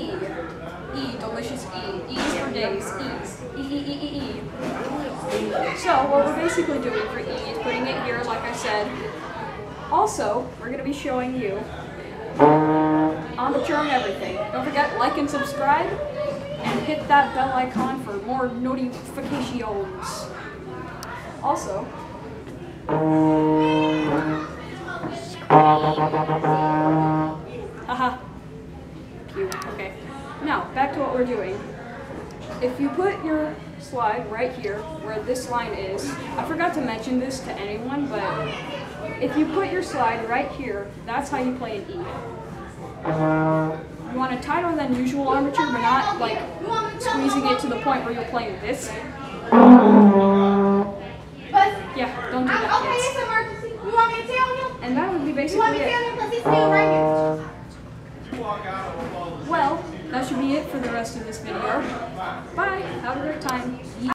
E. E, delicious E. E is for days. E. E, E, E, E, E. So, what we're basically doing for E is putting it here, like I said. Also, we're going to be showing you on the chart everything. Don't forget, like and subscribe, and hit that bell icon for more notifications. Also, haha. Cute. Okay. Now, back to what we're doing. If you put your slide right here, where this line is, I forgot to mention this to anyone, but if you put your slide right here, that's how you play an E. You want a tighter than usual armature, but not like squeezing it to the point where you're playing this. Yeah, don't do that, kids. Okay, it's emergency. You want me to tell him? And that would be basically You want me to tell him because he's still right here? Well, that should be it for the rest of this video. Bye. Have a great time.